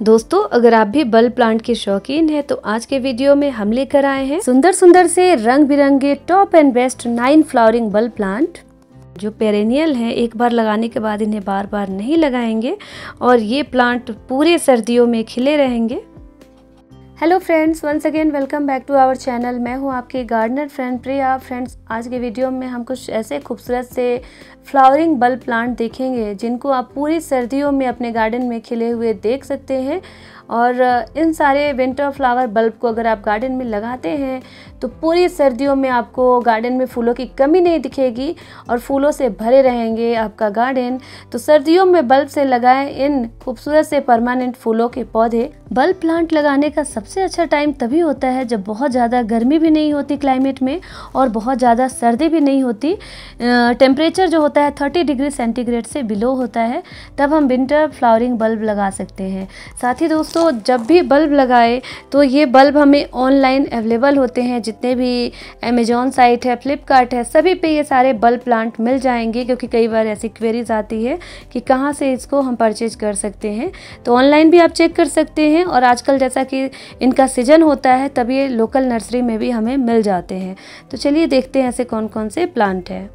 दोस्तों, अगर आप भी बल्ब प्लांट के शौकीन हैं तो आज के वीडियो में हम लेकर आए हैं सुंदर सुंदर से रंग बिरंगे top and best 9 flowering bulb plant जो पेरेनियल हैं। एक बार लगाने के बाद इन्हें बार बार नहीं लगाएंगे और ये प्लांट पूरे सर्दियों में खिले रहेंगे। Hello friends, once again welcome back to our channel. मैं हूँ आपकी गार्डनर फ्रेंड प्रिया। फ्रेंड्स, आज के वीडियो में हम कुछ ऐसे खूबसूरत से फ्लावरिंग बल्ब प्लांट देखेंगे जिनको आप पूरी सर्दियों में अपने गार्डन में खिले हुए देख सकते हैं। और इन सारे विंटर फ्लावर बल्ब को अगर आप गार्डन में लगाते हैं तो पूरी सर्दियों में आपको गार्डन में फूलों की कमी नहीं दिखेगी और फूलों से भरे रहेंगे आपका गार्डन। तो सर्दियों में बल्ब से लगाएं इन खूबसूरत से परमानेंट फूलों के पौधे। बल्ब प्लांट लगाने का सबसे अच्छा टाइम तभी होता है जब बहुत ज़्यादा गर्मी भी नहीं होती क्लाइमेट में और बहुत ज़्यादा सर्दी भी नहीं होती। टेम्परेचर जो होता है 30 डिग्री सेंटीग्रेड से बिलो होता है, तब हम विंटर फ्लावरिंग बल्ब लगा सकते हैं। साथ ही दोस्तों, जब भी बल्ब लगाए तो ये बल्ब हमें ऑनलाइन अवेलेबल होते हैं। जितने भी अमेजॉन साइट है, फ्लिपकार्ट है, सभी पे ये सारे बल्ब प्लांट मिल जाएंगे, क्योंकि कई बार ऐसी क्वेरीज आती है कि कहाँ से इसको हम परचेज कर सकते हैं। तो ऑनलाइन भी आप चेक कर सकते हैं और आजकल जैसा कि इनका सीजन होता है तब ये लोकल नर्सरी में भी हमें मिल जाते हैं। तो चलिए देखते हैं ऐसे कौन कौन से प्लांट हैं।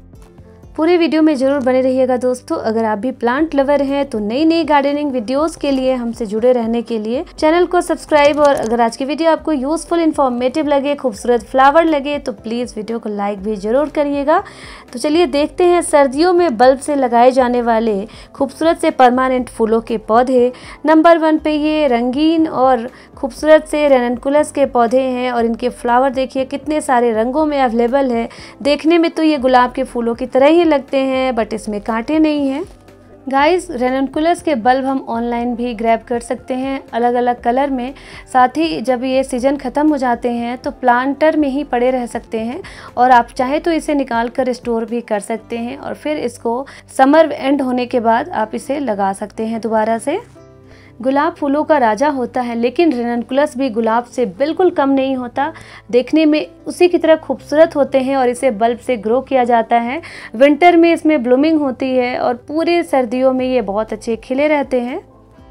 पूरे वीडियो में ज़रूर बने रहिएगा दोस्तों। अगर आप भी प्लांट लवर हैं तो नई नई गार्डनिंग वीडियोस के लिए हमसे जुड़े रहने के लिए चैनल को सब्सक्राइब, और अगर आज की वीडियो आपको यूजफुल इन्फॉर्मेटिव लगे, खूबसूरत फ्लावर लगे तो प्लीज़ वीडियो को लाइक भी ज़रूर करिएगा। तो चलिए देखते हैं सर्दियों में बल्ब से लगाए जाने वाले खूबसूरत से परमानेंट फूलों के पौधे। नंबर 1 पे ये रंगीन और खूबसूरत से रेनकुलस के पौधे हैं और इनके फ्लावर देखिए कितने सारे रंगों में अवेलेबल है। देखने में तो ये गुलाब के फूलों की तरह ही लगते हैं, बट इसमें कांटे नहीं हैं। गाइस, रेनकुलस के बल्ब हम ऑनलाइन भी ग्रैब कर सकते हैं अलग अलग कलर में। साथ ही जब ये सीज़न ख़त्म हो जाते हैं तो प्लांटर में ही पड़े रह सकते हैं और आप चाहे तो इसे निकाल कर स्टोर भी कर सकते हैं और फिर इसको समर एंड होने के बाद आप इसे लगा सकते हैं दोबारा से। गुलाब फूलों का राजा होता है, लेकिन रेनकुलस भी गुलाब से बिल्कुल कम नहीं होता। देखने में उसी की तरह खूबसूरत होते हैं और इसे बल्ब से ग्रो किया जाता है। विंटर में इसमें ब्लूमिंग होती है और पूरे सर्दियों में ये बहुत अच्छे खिले रहते हैं।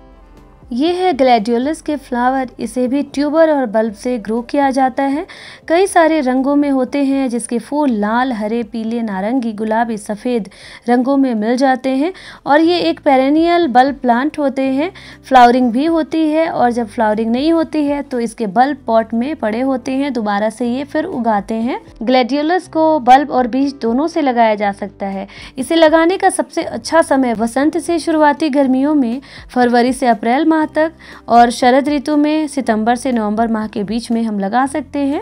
ये है ग्लैडियोलस के फ्लावर। इसे भी ट्यूबर और बल्ब से ग्रो किया जाता है। कई सारे रंगों में होते हैं जिसके फूल लाल, हरे, पीले, नारंगी, गुलाबी, सफ़ेद रंगों में मिल जाते हैं और ये एक पेरेनियल बल्ब प्लांट होते हैं। फ्लावरिंग भी होती है और जब फ्लावरिंग नहीं होती है तो इसके बल्ब पॉट में पड़े होते हैं, दोबारा से ये फिर उगाते हैं। ग्लैडियोलस को बल्ब और बीज दोनों से लगाया जा सकता है। इसे लगाने का सबसे अच्छा समय वसंत से शुरुआती गर्मियों में फरवरी से अप्रैल माह तक और शरद ऋतु में सितंबर से नवंबर माह के बीच में हम लगा सकते हैं।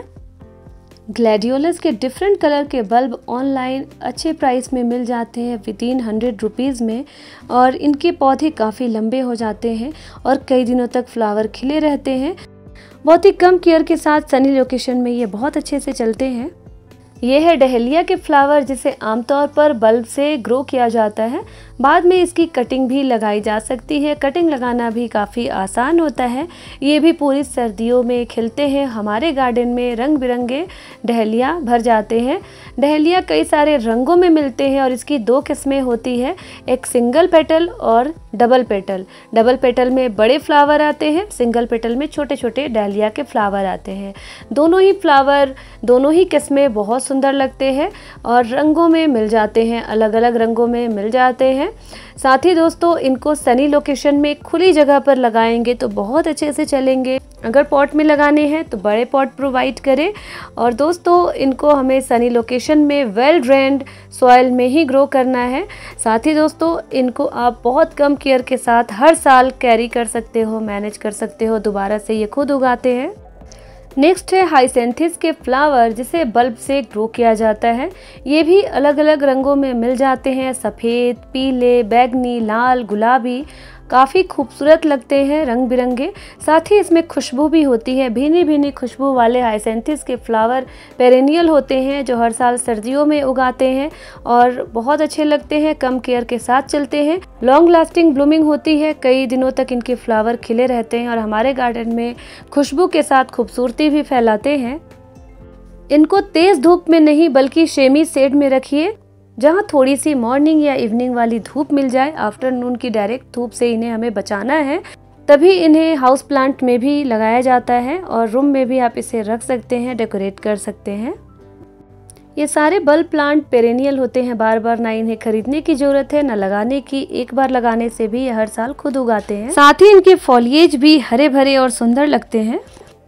ग्लैडियोलस के डिफरेंट कलर के बल्ब ऑनलाइन अच्छे प्राइस में मिल जाते हैं विदिन 100 रुपीज़ में, और इनके पौधे काफ़ी लंबे हो जाते हैं और कई दिनों तक फ्लावर खिले रहते हैं। बहुत ही कम केयर के साथ सनी लोकेशन में ये बहुत अच्छे से चलते हैं। ये है डहेलिया के फ्लावर, जिसे आमतौर पर बल्ब से ग्रो किया जाता है। बाद में इसकी कटिंग भी लगाई जा सकती है। कटिंग लगाना भी काफ़ी आसान होता है। ये भी पूरी सर्दियों में खिलते हैं। हमारे गार्डन में रंग बिरंगे डहेलिया भर जाते हैं। डहेलिया कई सारे रंगों में मिलते हैं और इसकी 2 किस्में होती है, एक सिंगल पेटल और डबल पेटल। डबल पेटल में बड़े फ्लावर आते हैं, सिंगल पेटल में छोटे छोटे डहेलिया के फ्लावर आते हैं। दोनों ही फ्लावर, दोनों ही किस्में बहुत सुंदर लगते हैं और रंगों में मिल जाते हैं, अलग अलग रंगों में मिल जाते हैं। साथ ही दोस्तों, इनको सनी लोकेशन में खुली जगह पर लगाएंगे तो बहुत अच्छे से चलेंगे। अगर पॉट में लगाने हैं तो बड़े पॉट प्रोवाइड करें और दोस्तों इनको हमें सनी लोकेशन में वेल ड्रेन्ड सॉइल में ही ग्रो करना है। साथ ही दोस्तों, इनको आप बहुत कम केयर के साथ हर साल कैरी कर सकते हो, मैनेज कर सकते हो, दोबारा से ये खुद उगाते हैं। नेक्स्ट है हाइसेंथिस के फ्लावर, जिसे बल्ब से ग्रो किया जाता है। ये भी अलग अलग रंगों में मिल जाते हैं, सफ़ेद, पीले, बैंगनी, लाल, गुलाबी। काफ़ी खूबसूरत लगते हैं, रंग बिरंगे। साथ ही इसमें खुशबू भी होती है। भीनी भीनी खुशबू वाले हाइसेंथिस के फ्लावर पेरेनियल होते हैं जो हर साल सर्दियों में उगाते हैं और बहुत अच्छे लगते हैं, कम केयर के साथ चलते हैं। लॉन्ग लास्टिंग ब्लूमिंग होती है, कई दिनों तक इनके फ्लावर खिले रहते हैं और हमारे गार्डन में खुशबू के साथ खूबसूरती भी फैलाते हैं। इनको तेज़ धूप में नहीं बल्कि शेमी शेड में रखिए, जहाँ थोड़ी सी मॉर्निंग या इवनिंग वाली धूप मिल जाए। आफ्टरनून की डायरेक्ट धूप से इन्हें हमें बचाना है। तभी इन्हें हाउस प्लांट में भी लगाया जाता है और रूम में भी आप इसे रख सकते हैं, डेकोरेट कर सकते हैं। ये सारे बल्ब प्लांट पेरेनियल होते हैं, बार बार ना इन्हें खरीदने की जरूरत है ना लगाने की, एक बार लगाने से भी ये हर साल खुद उगाते हैं। साथ ही इनके फॉलिएज भी हरे भरे और सुंदर लगते हैं।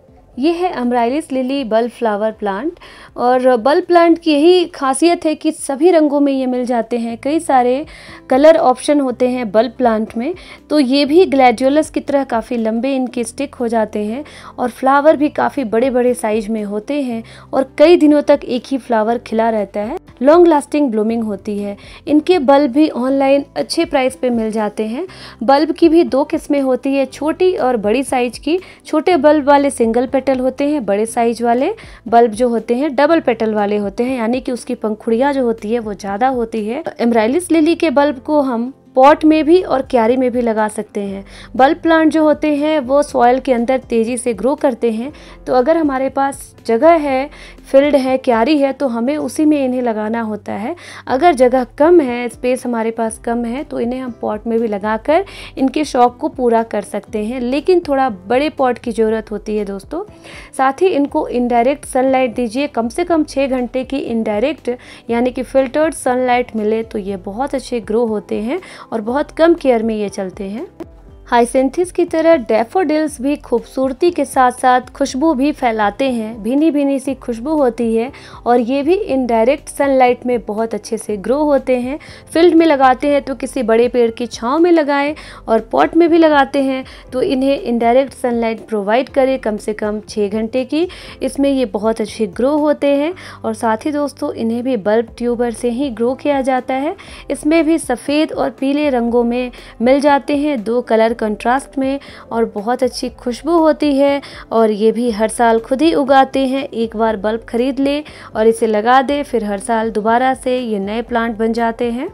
ये है amaryllis lily bulb flower plant और बल्ब प्लांट की यही खासियत है कि सभी रंगों में ये मिल जाते हैं। कई सारे कलर ऑप्शन होते हैं बल्ब प्लांट में। तो ये भी ग्लैडियोलस की तरह काफ़ी लंबे इनके स्टिक हो जाते हैं और फ्लावर भी काफ़ी बड़े बड़े साइज में होते हैं और कई दिनों तक एक ही फ्लावर खिला रहता है। लॉन्ग लास्टिंग ब्लूमिंग होती है। इनके बल्ब भी ऑनलाइन अच्छे प्राइस पे मिल जाते हैं। बल्ब की भी 2 किस्में होती है, छोटी और बड़ी साइज की। छोटे बल्ब वाले सिंगल पेटल होते हैं, बड़े साइज वाले बल्ब जो होते हैं डबल पेटल वाले होते हैं, यानी कि उसकी पंखुड़ियाँ जो होती है वो ज़्यादा होती है। अमराइलिस लिली के बल्ब को हम पॉट में भी और क्यारी में भी लगा सकते हैं। बल्ब प्लांट जो होते हैं वो सॉइल के अंदर तेज़ी से ग्रो करते हैं, तो अगर हमारे पास जगह है, फील्ड है, क्यारी है, तो हमें उसी में इन्हें लगाना होता है। अगर जगह कम है, स्पेस हमारे पास कम है, तो इन्हें हम पॉट में भी लगाकर इनके शौक को पूरा कर सकते हैं, लेकिन थोड़ा बड़े पॉट की ज़रूरत होती है दोस्तों। साथ ही इनको इनडायरेक्ट सनलाइट दीजिए, कम से कम 6 घंटे की इनडायरेक्ट यानी कि फिल्टर्ड सनलाइट मिले तो ये बहुत अच्छे ग्रो होते हैं और बहुत कम केयर में ये चलते हैं। हाइसिंथिस की तरह डैफोडिल्स भी खूबसूरती के साथ साथ खुशबू भी फैलाते हैं। भीनी भीनी सी खुशबू होती है और ये भी इनडायरेक्ट सनलाइट में बहुत अच्छे से ग्रो होते हैं। फील्ड में लगाते हैं तो किसी बड़े पेड़ की छांव में लगाएं और पॉट में भी लगाते हैं तो इन्हें इनडायरेक्ट सनलाइट प्रोवाइड करें कम से कम 6 घंटे की। इसमें ये बहुत अच्छे ग्रो होते हैं और साथ ही दोस्तों इन्हें भी बल्ब ट्यूबर से ही ग्रो किया जाता है। इसमें भी सफ़ेद और पीले रंगों में मिल जाते हैं, 2 कलर कंट्रास्ट में, और बहुत अच्छी खुशबू होती है और ये भी हर साल खुद ही उगाते हैं। एक बार बल्ब खरीद ले और इसे लगा दे, फिर हर साल दोबारा से ये नए प्लांट बन जाते हैं।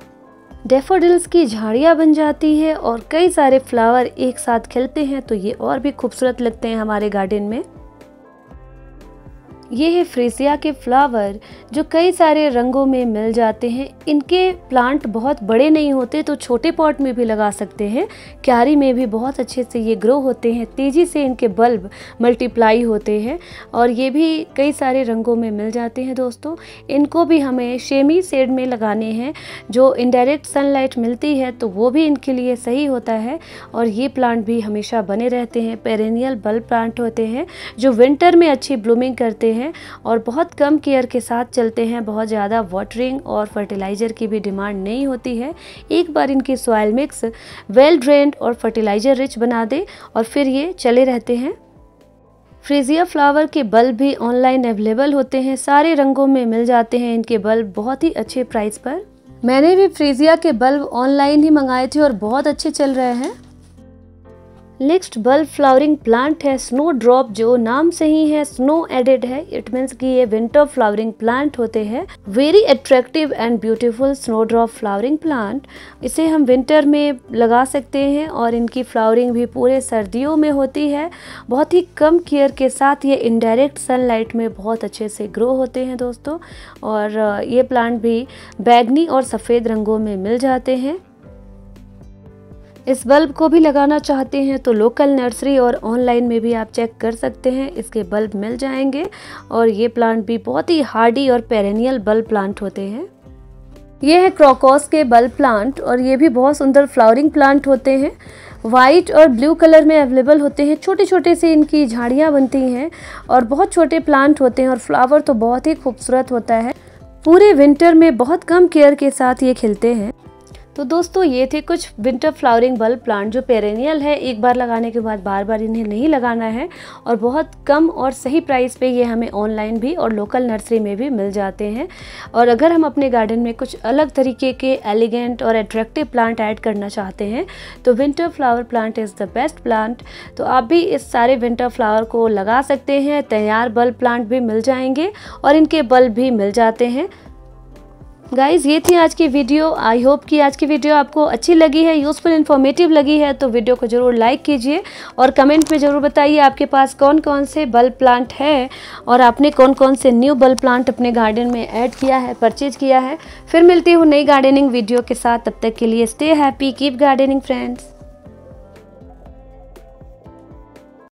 डैफोडिल्स की झाड़ियाँ बन जाती है और कई सारे फ्लावर एक साथ खिलते हैं तो ये और भी खूबसूरत लगते हैं हमारे गार्डन में। ये है फ्रेसिया के फ्लावर जो कई सारे रंगों में मिल जाते हैं। इनके प्लांट बहुत बड़े नहीं होते तो छोटे पॉट में भी लगा सकते हैं, क्यारी में भी बहुत अच्छे से ये ग्रो होते हैं। तेज़ी से इनके बल्ब मल्टीप्लाई होते हैं और ये भी कई सारे रंगों में मिल जाते हैं दोस्तों। इनको भी हमें शेमी शेड में लगाने हैं, जो इनडायरेक्ट सनलाइट मिलती है तो वो भी इनके लिए सही होता है। और ये प्लांट भी हमेशा बने रहते हैं, पेरेनियल बल्ब प्लांट होते हैं जो विंटर में अच्छी ब्लूमिंग करते हैं और बहुत कम केयर के साथ चलते हैं। बहुत ज़्यादा वाटरिंग और फर्टिलाइज़र की भी डिमांड नहीं होती है। एक बार इनकी सॉइल मिक्स वेल ड्रेन्ड और फर्टिलाइज़र रिच बना दे और फिर ये चले रहते हैं। फ्रेसिया फ्लावर के बल्ब भी ऑनलाइन अवेलेबल होते हैं, सारे रंगों में मिल जाते हैं इनके बल्ब बहुत ही अच्छे प्राइस पर। मैंने भी फ्रेसिया के बल्ब ऑनलाइन ही मंगाए थे और बहुत अच्छे चल रहे हैं। नेक्स्ट बल्ब फ्लावरिंग प्लांट है स्नो ड्रॉप, जो नाम से ही है स्नो एडेड है। इट मीन्स कि ये विंटर फ्लावरिंग प्लांट होते हैं। Very attractive and beautiful snowdrop flowering plant. इसे हम विंटर में लगा सकते हैं और इनकी फ्लावरिंग भी पूरे सर्दियों में होती है। बहुत ही कम केयर के साथ ये इनडायरेक्ट सनलाइट में बहुत अच्छे से ग्रो होते हैं दोस्तों। और ये प्लांट भी बैगनी और सफ़ेद रंगों में मिल जाते हैं। इस बल्ब को भी लगाना चाहते हैं तो लोकल नर्सरी और ऑनलाइन में भी आप चेक कर सकते हैं, इसके बल्ब मिल जाएंगे। और ये प्लांट भी बहुत ही हार्डी और पेरेनियल बल्ब प्लांट होते हैं। ये है क्रोकस के बल्ब प्लांट और ये भी बहुत सुंदर फ्लावरिंग प्लांट होते हैं। वाइट और ब्लू कलर में अवेलेबल होते हैं। छोटे छोटे से इनकी झाड़ियाँ बनती हैं और बहुत छोटे प्लांट होते हैं और फ्लावर तो बहुत ही खूबसूरत होता है। पूरे विंटर में बहुत कम केयर के साथ ये खिलते हैं। तो दोस्तों ये थे कुछ विंटर फ्लावरिंग बल्ब प्लांट जो पेरेनियल है, एक बार लगाने के बाद बार बार इन्हें नहीं लगाना है और बहुत कम और सही प्राइस पे ये हमें ऑनलाइन भी और लोकल नर्सरी में भी मिल जाते हैं। और अगर हम अपने गार्डन में कुछ अलग तरीके के एलिगेंट और अट्रैक्टिव प्लांट ऐड करना चाहते हैं तो winter flower plant is the best plant. तो आप भी इस सारे विंटर फ्लावर को लगा सकते हैं। तैयार बल्ब प्लांट भी मिल जाएंगे और इनके बल्ब भी मिल जाते हैं। गाइज़ ये थी आज की वीडियो। आई होप कि आज की वीडियो आपको अच्छी लगी है, यूज़फुल इन्फॉर्मेटिव लगी है। तो वीडियो को ज़रूर लाइक कीजिए और कमेंट में ज़रूर बताइए आपके पास कौन कौन से बल्ब प्लांट है और आपने कौन कौन से न्यू बल्ब प्लांट अपने गार्डन में ऐड किया है, परचेज किया है। फिर मिलती हूँ नई गार्डनिंग वीडियो के साथ। तब तक के लिए stay happy, keep gardening friends.